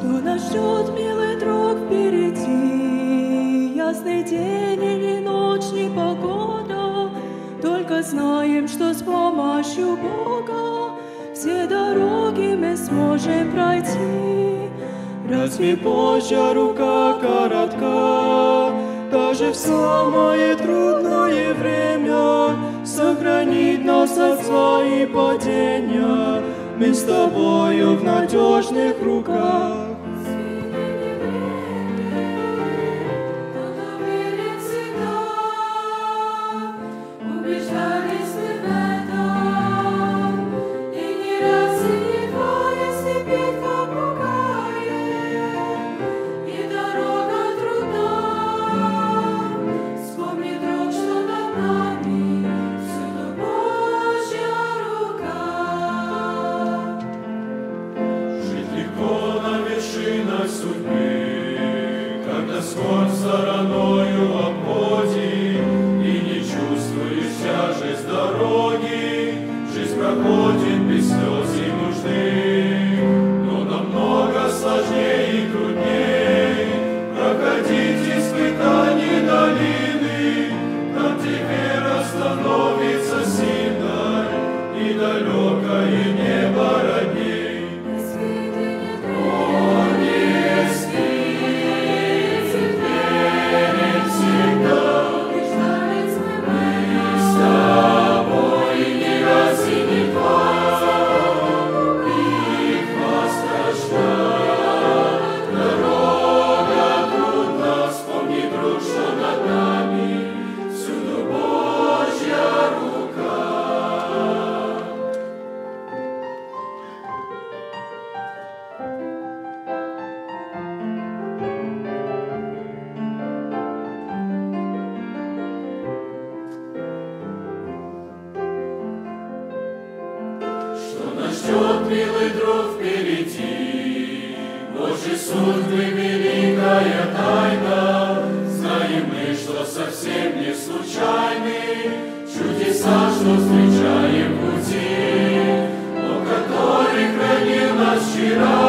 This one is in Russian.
Что нас ждет, милый друг, впереди? Ясный день или ночь, ни погода. Только знаем, что с помощью Бога все дороги мы сможем пройти. Разве Божья рука коротка, даже в самое трудное время сохранит нас от зла и падения? Мы с тобою в надежных руках. Скорбь стороною обходи, и не чувствуешь тяжесть дороги. Жизнь проходит без слез и нужды, но намного сложнее и трудней проходить испытания долины, там, где вера становится сильной и далекое небо родней. Ждет, милый друг, впереди Божий суд и великая тайна. Знаем мы, что совсем не случайны чудеса, что встречаем в пути, но который хранил нас вчера.